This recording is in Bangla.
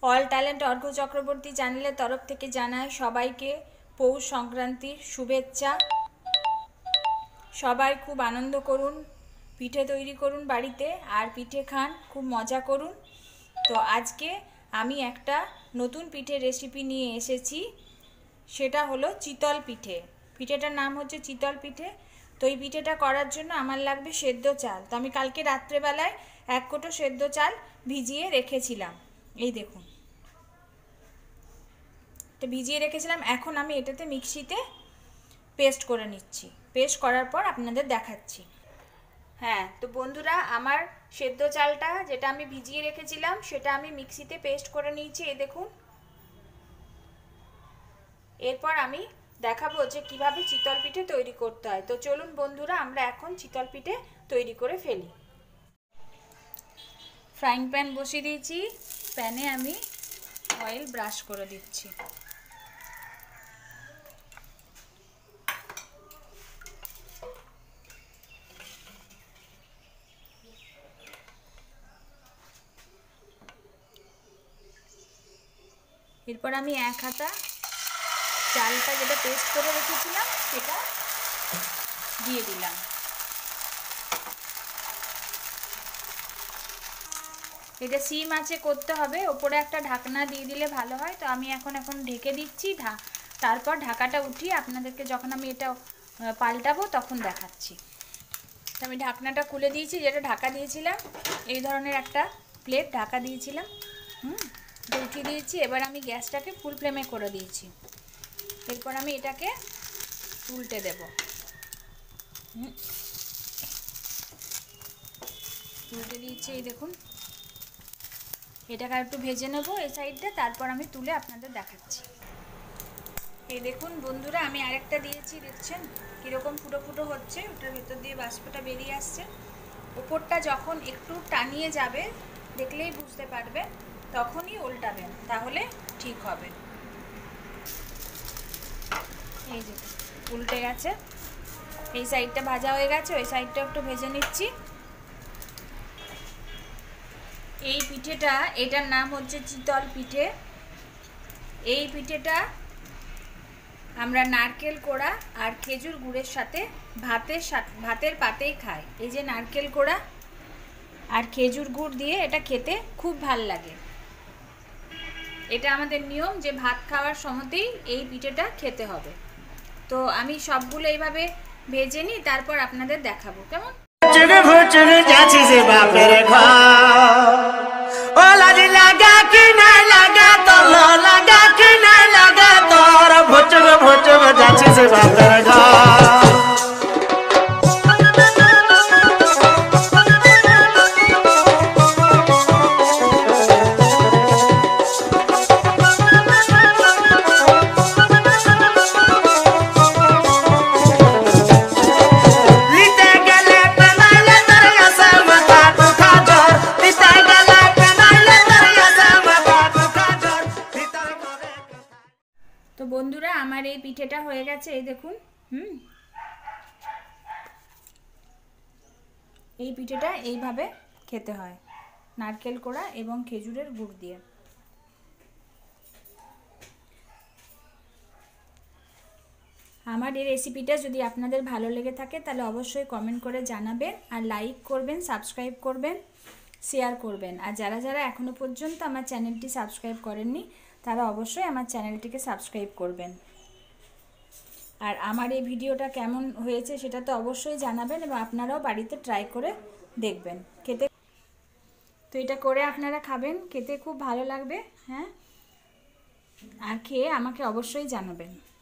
অল ট্যালেন্ট অর্ঘ্য চক্রবর্তী চ্যানেলের তরফ থেকে জানাই সবাইকে পৌষ সংক্রান্তির শুভেচ্ছা। সবাই খুব আনন্দ করুন, পিঠে তৈরি করুন বাড়িতে, আর পিঠে খান, খুব মজা করুন। তো আজকে আমি একটা নতুন পিঠে রেসিপি নিয়ে এসেছি, সেটা হলো চিতল পিঠে। পিঠেটার নাম হচ্ছে চিতল পিঠে। তো এই পিঠেটা করার জন্য আমার লাগবে সেদ্ধ চাল। তো আমি কালকে রাত্রেবেলায় 1 কোটো সেদ্ধ চাল ভিজিয়ে রেখেছিলাম, এই দেখুন। তো ভিজিয়ে রেখেছিলাম, এখন আমি এটাতে মিক্সিতে পেস্ট করে নিচ্ছি। পেস্ট করার পর আপনাদের দেখাচ্ছি। হ্যাঁ, তো বন্ধুরা, আমার সেদ্ধ চালটা যেটা আমি ভিজিয়ে রেখেছিলাম সেটা আমি মিক্সিতে পেস্ট করে নিয়েছি, এই দেখুন। এরপর আমি দেখাবো যে কিভাবে চিতল পিঠে তৈরি করতে হয়। তো চলুন বন্ধুরা, আমরা এখন চিতল পিঠে তৈরি করে ফেলি। ফ্রাইং প্যান বসিয়ে দিয়েছি, প্যানে আমি অয়েল ব্রাশ করে দিচ্ছি। এরপর আমি 1 হাতা চালটা যেটা পেস্ট করে রেখেছিলাম সেটা দিয়ে দিলাম। এটা সিম আঁচে করতে হবে, ওপরে একটা ঢাকনা দিয়ে দিলে ভালো হয়। তো আমি এখন ঢেকে দিচ্ছি, তারপর ঢাকাটা উঠিয়ে আপনাদেরকে যখন আমি এটা পাল্টাবো তখন দেখাচ্ছি। তো আমি ঢাকনাটা খুলে দিয়েছি, যেটা ঢাকা দিয়েছিলাম, এই ধরনের একটা প্লেট ঢাকা দিয়েছিলাম, উঠিয়ে দিয়েছি। এবার আমি গ্যাসটাকে ফুল ফ্লেমে করে দিয়েছি। এরপর আমি এটাকে উল্টে দেব। উল্টে দিয়েছি, এই দেখুন। এটাকে একটু ভেজে নেব এই সাইডটা, তারপর আমি তুলে আপনাদের দেখাচ্ছি। এই দেখুন বন্ধুরা, আমি আরেকটা দিয়েছি, দেখছেন কীরকম ফুটো ফুটো হচ্ছে, ওটার ভেতর দিয়ে বাষ্পটা বেরিয়ে আসছে। উপরটা যখন একটু টানিয়ে যাবে, দেখলেই বুঝতে পারবে, তখনই উল্টাবেন, তাহলে ঠিক হবে। এই যে উল্টে গেছে, এই সাইডটা ভাজা হয়ে গেছে, ওই সাইডটা একটু ভেজে নিচ্ছি। এই পিঠেটা, এটার নাম হচ্ছে চিতল পিঠে। এই পিঠেটা আমরা নারকেল কোড়া আর খেজুর গুড়ের সাথে ভাতের পাতেই খাই। এই যে নারকেল কোড়া আর খেজুর গুড় দিয়ে এটা খেতে খুব ভাল লাগে। এটা আমাদের নিয়ম যে ভাত খাওয়ার সময়তেই এই পিঠেটা খেতে হবে। তো আমি সবগুলো এইভাবে ভেজে নিই, তারপর আপনাদের দেখাবো কেমন। তো বন্ধুরা, আমার এই পিঠেটা হয়ে গেছে, এই দেখুন। এই পিঠেটা এইভাবে খেতে হয়, নারকেল কোড়া এবং খেজুরের গুড় দিয়ে। আমার এই রেসিপিটা যদি আপনাদের ভালো লেগে থাকে তাহলে অবশ্যই কমেন্ট করে জানাবেন, আর লাইক করবেন, সাবস্ক্রাইব করবেন, শেয়ার করবেন। আর যারা যারা এখনও পর্যন্ত আমার চ্যানেলটি সাবস্ক্রাইব করেননি তারা অবশ্যই আমার চ্যানেলটিকে সাবস্ক্রাইব করবেন। আর আমার এই ভিডিওটা কেমন হয়েছে সেটা তো অবশ্যই জানাবেন, এবং আপনারাও বাড়িতে ট্রাই করে দেখবেন। খেতে তো এটা করে আপনারা খাবেন, খেতে খুব ভালো লাগবে। হ্যাঁ, আর খেয়ে আমাকে অবশ্যই জানাবেন।